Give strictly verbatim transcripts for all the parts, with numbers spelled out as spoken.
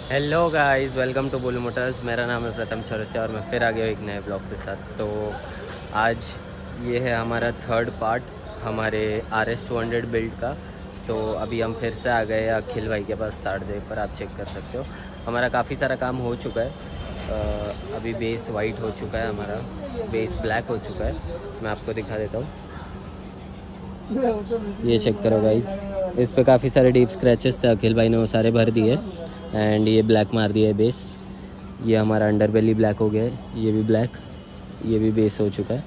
Hello guys, welcome to Bull Motors. मेरा नाम है प्रथम चौरसिया और मैं फिर आ गया एक नए ब्लॉग के साथ। तो आज ये है हमारा थर्ड पार्ट हमारे R S two hundred build का। तो अभी हम फिर से आ गए अखिल भाई के पास थर्ड डे पर, आप चेक कर सकते हो। हमारा काफ़ी सारा काम हो चुका है। आ, अभी बेस वाइट हो चुका है, हमारा बेस ब्लैक हो चुका है। मैं आपको दिखा देता हूँ, ये चेक करो गाइस। इस पे काफ़ी सारे डीप स्क्रैचेस थे, अखिल भाई ने वो सारे भर दिए एंड ये ब्लैक मार दिया है बेस। ये हमारा अंडर बेली ब्लैक हो गया है, ये भी ब्लैक, ये भी बेस हो चुका है।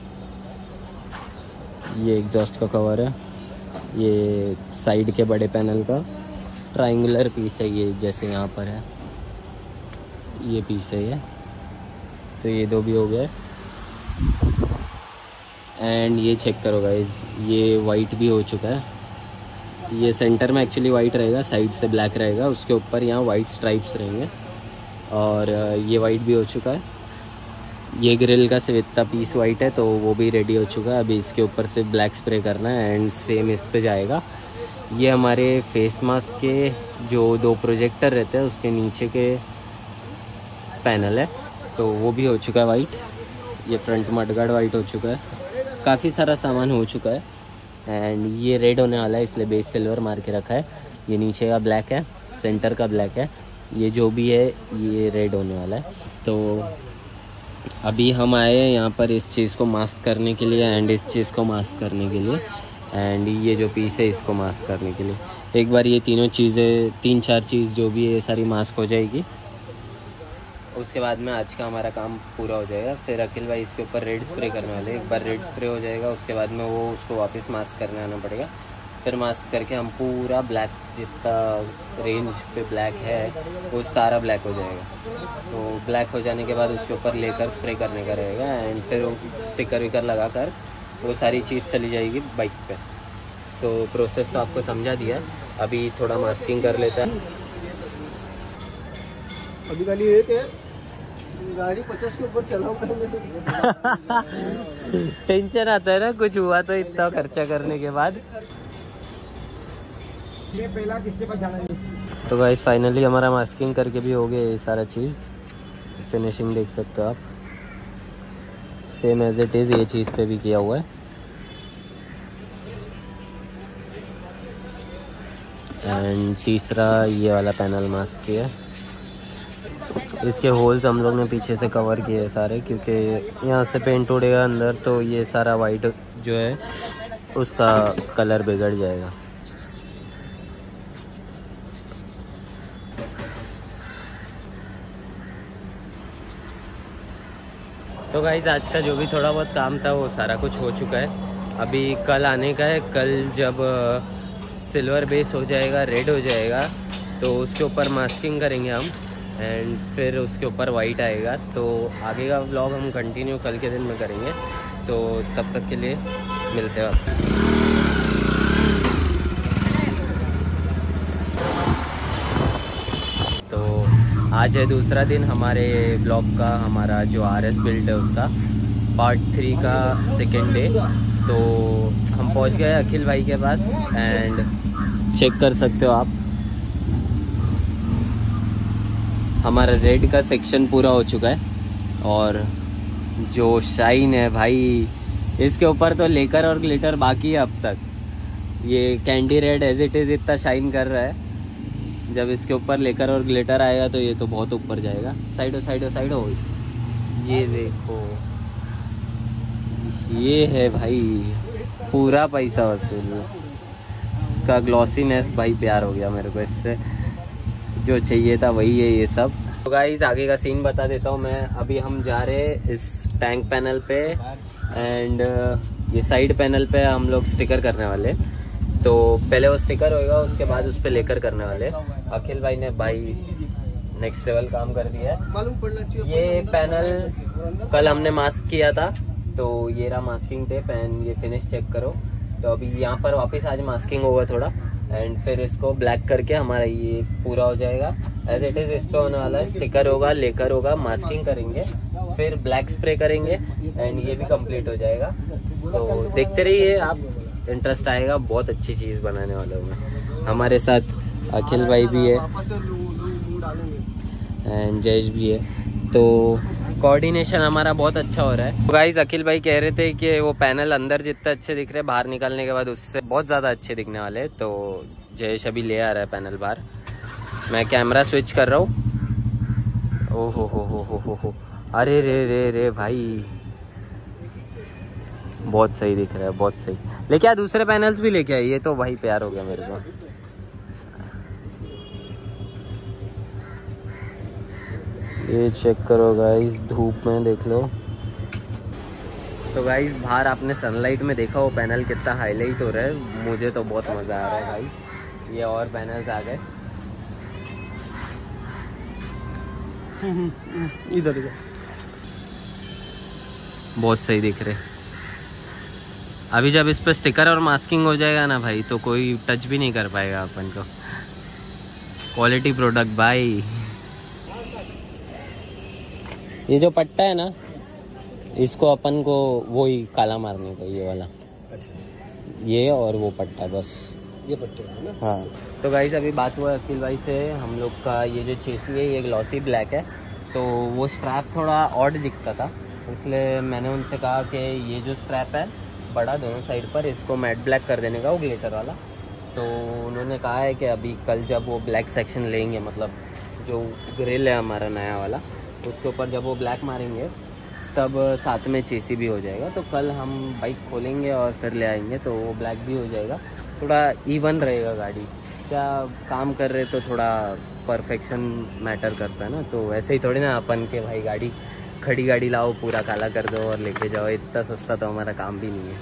ये एग्जॉस्ट का कवर है, ये साइड के बड़े पैनल का ट्रायंगुलर पीस है, ये जैसे यहाँ पर है ये पीस है ये। तो ये दो भी हो गए एंड ये चेक करो गाइस, ये वाइट भी हो चुका है। ये सेंटर में एक्चुअली वाइट रहेगा, साइड से ब्लैक रहेगा, उसके ऊपर यहाँ वाइट स्ट्राइप्स रहेंगे। और ये वाइट भी हो चुका है। ये ग्रिल का सिर्फ इतना पीस वाइट है तो वो भी रेडी हो चुका है। अभी इसके ऊपर से ब्लैक स्प्रे करना है एंड सेम इस पे जाएगा। ये हमारे फेस मास्क के जो दो प्रोजेक्टर रहते हैं उसके नीचे के पैनल है, तो वो भी हो चुका है वाइट। ये फ्रंट मडगार्ड वाइट हो चुका है। काफ़ी सारा सामान हो चुका है एंड ये रेड होने वाला है, इसलिए बेस सिल्वर मार के रखा है। ये नीचे का ब्लैक है, सेंटर का ब्लैक है, ये जो भी है ये रेड होने वाला है। तो अभी हम आए हैं यहाँ पर इस चीज़ को मास्क करने के लिए एंड इस चीज़ को मास्क करने के लिए एंड ये जो पीस है इसको मास्क करने के लिए। एक बार ये तीनों चीज़ें, तीन चार चीज़ जो भी है ये सारी मास्क हो जाएगी, उसके बाद में आज का हमारा काम पूरा हो जाएगा। फिर अखिल भाई इसके ऊपर रेड स्प्रे करने वाले। एक बार रेड स्प्रे हो जाएगा उसके बाद में वो उसको वापस मास्क करने आना पड़ेगा। फिर मास्क करके हम पूरा ब्लैक, जितना रेंज पे ब्लैक है वो सारा ब्लैक हो जाएगा। तो ब्लैक हो जाने के बाद उसके ऊपर लेकर स्प्रे करने का रहेगा एंड फिर स्टिकर विकर लगा कर वो सारी चीज़ चली जाएगी बाइक पे। तो प्रोसेस तो आपको समझा दिया, अभी थोड़ा मास्किंग कर लेता है। अभी खाली एक है, गाड़ी पचास के ऊपर चलाओ टेंशन आता है ना कुछ हुआ तो, इतना खर्चा करने के बाद। ये पहला किसके पास जाना है। तो गाइस फाइनली हमारा मास्किंग करके भी हो गया ये सारा चीज़। फिनिशिंग देख सकते हो आप, सेम एज इट इज़ ये चीज़ पे भी किया हुआ है। एंड तीसरा ये वाला पैनल मास्क किया है। इसके होल्स हम लोग ने पीछे से कवर किए हैं सारे, क्योंकि यहाँ से पेंट उड़ेगा अंदर तो ये सारा वाइट जो है उसका कलर बिगड़ जाएगा। तो गाइस आज का जो भी थोड़ा बहुत काम था वो सारा कुछ हो चुका है। अभी कल आने का है। कल जब सिल्वर बेस हो जाएगा, रेड हो जाएगा, तो उसके ऊपर मास्किंग करेंगे हम एंड फिर उसके ऊपर वाइट आएगा। तो आगे का व्लॉग हम कंटिन्यू कल के दिन में करेंगे। तो तब तक के लिए मिलते हैं। तो आज है दूसरा दिन हमारे ब्लॉग का, हमारा जो आर एस बिल्ड है उसका पार्ट थ्री का सेकेंड डे। तो हम पहुंच गए अखिल भाई के पास एंड चेक कर सकते हो आप, हमारा रेड का सेक्शन पूरा हो चुका है। और जो शाइन है भाई, इसके ऊपर तो लेकर और ग्लिटर बाकी है अब तक। ये candy red as it is इतना शाइन कर रहा है, जब इसके ऊपर लेकर और ग्लिटर आएगा तो ये तो बहुत ऊपर जाएगा। साइडो साइडो साइडो, ये देखो, ये है भाई पूरा पैसा वसूल। इसका ग्लॉसीनेस भाई प्यार हो गया मेरे को इससे, जो चाहिए था वही है ये सब। तो गाइस आगे का सीन बता देता हूँ मैं। अभी हम जा रहे हैं इस टैंक पैनल पे एंड ये साइड पैनल पे हम लोग स्टिकर करने वाले। तो पहले वो स्टिकर होएगा, उसके बाद उस पे लेकर करने वाले। अखिल भाई ने भाई नेक्स्ट लेवल काम कर दिया है। ये पैनल कल हमने मास्क किया था, तो ये रहा मास्किंग टेप एंड ये फिनिश चेक करो। तो अभी यहाँ पर वापस आज मास्किंग होगा थोड़ा एंड फिर इसको ब्लैक करके हमारा ये पूरा हो जाएगा एज इट इज। इस पे होने वाला है, स्टिकर होगा, लेकर होगा, मास्किंग करेंगे, फिर ब्लैक स्प्रे करेंगे एंड ये भी कंप्लीट हो जाएगा। तो देखते रहिए आप, इंटरेस्ट आएगा, बहुत अच्छी चीज़ बनाने वाला हूँ मैं। हमारे साथ अखिल भाई भी है एंड जयेश भी है, तो कोऑर्डिनेशन हमारा बहुत अच्छा हो रहा है। तो गाइस अखिल भाई कह रहे थे कि वो पैनल अंदर जितने अच्छे दिख रहे हैं, बाहर निकलने के बाद उससे बहुत ज़्यादा अच्छे दिखने वाले हैं। तो जयेश अभी ले आ रहा है पैनल बाहर, मैं कैमरा स्विच कर रहा हूँ। ओ हो हो हो हो हो हो अरे रे रे रे भाई, बहुत सही दिख रहा है, बहुत सही। लेके आ दूसरे पैनल्स भी लेके आई, ये तो भाई प्यार हो गया मेरे को। ये चेक करो गाइस, धूप में देख लो। तो गाइस बाहर आपने सनलाइट में देखा वो पैनल कितना हाईलाइट हो रहा है, मुझे तो बहुत मज़ा आ रहा है भाई। ये और पैनल्स आ गए इधर इधर, बहुत सही दिख रहे। अभी जब इस पर स्टिकर और मास्किंग हो जाएगा ना भाई, तो कोई टच भी नहीं कर पाएगा अपन को। क्वालिटी प्रोडक्ट भाई। ये जो पट्टा है ना, इसको अपन को वो ही काला मारने का, ये वाला। अच्छा। ये और वो पट्टा, बस ये पट्टे है ना। हाँ। तो गाइस अभी बात हुआ अखिल भाई से, हम लोग का ये जो चेसी है ये ग्लॉसी ब्लैक है, तो वो स्ट्रैप थोड़ा ऑड दिखता था, इसलिए मैंने उनसे कहा कि ये जो स्ट्रैप है बड़ा दोनों साइड पर, इसको मैट ब्लैक कर देने का, वो ग्लिटर वाला। तो उन्होंने कहा है कि अभी कल जब वो ब्लैक सेक्शन लेंगे, मतलब जो ग्रिल है हमारा नया वाला, उसके ऊपर जब वो ब्लैक मारेंगे तब साथ में चेसी भी हो जाएगा। तो कल हम बाइक खोलेंगे और फिर ले आएंगे, तो वो ब्लैक भी हो जाएगा, थोड़ा इवन रहेगा गाड़ी। क्या काम कर रहे तो थोड़ा परफेक्शन मैटर करता है ना, तो ऐसे ही थोड़ी ना अपन के भाई गाड़ी खड़ी गाड़ी लाओ पूरा काला कर दो और लेके जाओ, इतना सस्ता तो हमारा काम भी नहीं है।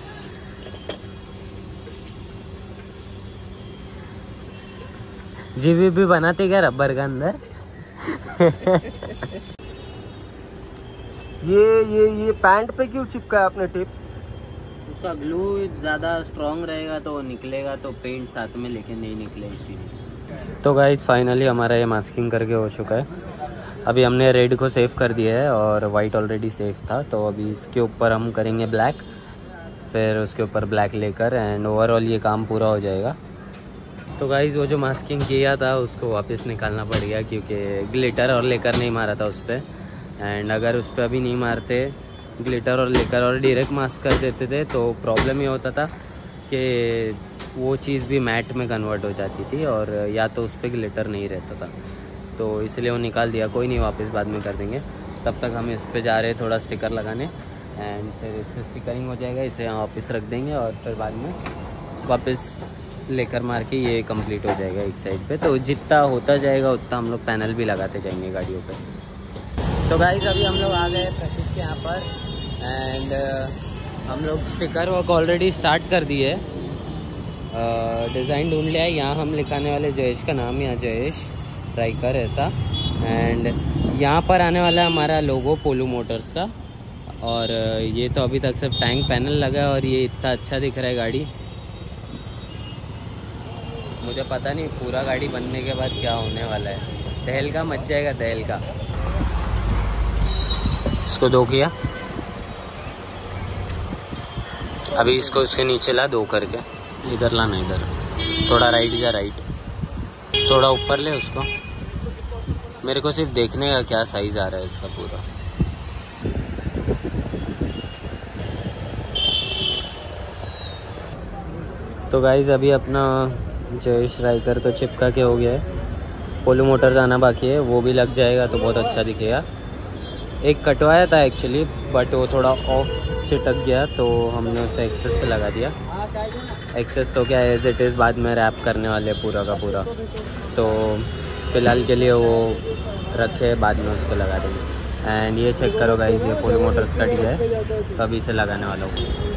जीवी भी बनाते क्या रबर का अंदर? ये ये ये पैंट पे क्यों चिपका है आपने टेप? उसका ग्लू ज़्यादा स्ट्रॉन्ग रहेगा तो निकलेगा, तो पेंट साथ में लेके नहीं निकले इसीलिए। तो गाइस फाइनली हमारा ये मास्किंग करके हो चुका है। अभी हमने रेड को सेव कर दिया है और वाइट ऑलरेडी सेव था, तो अभी इसके ऊपर हम करेंगे ब्लैक, फिर उसके ऊपर ब्लैक लेकर, एंड ओवरऑल ये काम पूरा हो जाएगा। तो गाइस वो जो मास्किंग किया था उसको वापस निकालना पड़ गया, क्योंकि ग्लिटर और लेकर नहीं मारा था उस पर, एंड अगर उस पर अभी नहीं मारते ग्लिटर और लेकर और डायरेक्ट मास्क कर देते थे तो प्रॉब्लम ये होता था कि वो चीज़ भी मैट में कन्वर्ट हो जाती थी, और या तो उस पर ग्लिटर नहीं रहता था, तो इसलिए वो निकाल दिया। कोई नहीं, वापस बाद में कर देंगे। तब तक हम इस पे जा रहे हैं थोड़ा स्टिकर लगाने, एंड फिर इस पर स्टिकरिंग हो जाएगा, इसे यहाँ वापस रख देंगे और फिर बाद में वापस लेकर मार के ये कंप्लीट हो जाएगा एक साइड पे। तो जितना होता जाएगा उतना हम लोग पैनल भी लगाते जाएंगे गाड़ियों पे। तो गाइस अभी हम लोग आ गए प्रतीक के यहाँ पर, एंड uh, हम लोग स्टिकर वर्क ऑलरेडी स्टार्ट कर दिए, डिज़ाइन ढूंढ लिया है। यहाँ हम लिखाने वाले जयेश का नाम, यहाँ जयेश राइकर ऐसा, एंड यहाँ पर आने वाला है हमारा लोगो पोलो मोटर्स का। और uh, ये तो अभी तक सिर्फ टैंक पैनल लगा है और ये इतना अच्छा दिख रहा है गाड़ी, मुझे पता नहीं पूरा गाड़ी बनने के बाद क्या होने वाला है। दहल का मच जाएगा, दहल का। इसको दो किया, अभी इसको उसके नीचे ला, दो करके इधर लाना, इधर थोड़ा राइट जा, राइट थोड़ा ऊपर ले उसको। मेरे को सिर्फ देखने का क्या साइज आ रहा है इसका पूरा। तो गाइज अभी अपना जयेश राइकर तो चिपका के हो गया है, पोलो मोटर्स आना बाकी है, वो भी लग जाएगा तो बहुत अच्छा दिखेगा। एक कटवाया था एक्चुअली, बट वो थोड़ा ऑफ चिटक गया तो हमने उसे एक्सेस पे लगा दिया। एक्सेस तो क्या एज इट इज़ बाद में रैप करने वाले पूरा का पूरा, तो फ़िलहाल के लिए वो रखे, बाद में उसको लगा देंगे। एंड ये चेक करो गाइस, ये पोलो मोटर्स का डी है, तो अभी इसे लगाने वाला हूँ।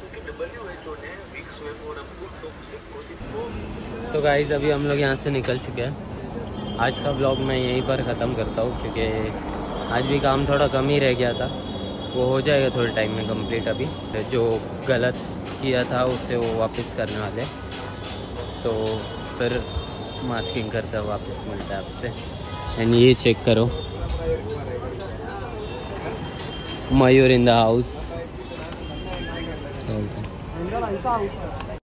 तो गाइज अभी हम लोग यहाँ से निकल चुके हैं। आज का ब्लॉग मैं यहीं पर ख़त्म करता हूँ क्योंकि आज भी काम थोड़ा कम ही रह गया था, वो हो जाएगा थोड़े टाइम में कंप्लीट। अभी जो गलत किया था उसे वो वापस करने वाले, तो फिर मास्किंग करते हैं, वापस मिलता है आपसे। एंड ये चेक करो, मयूर इन द हाउस।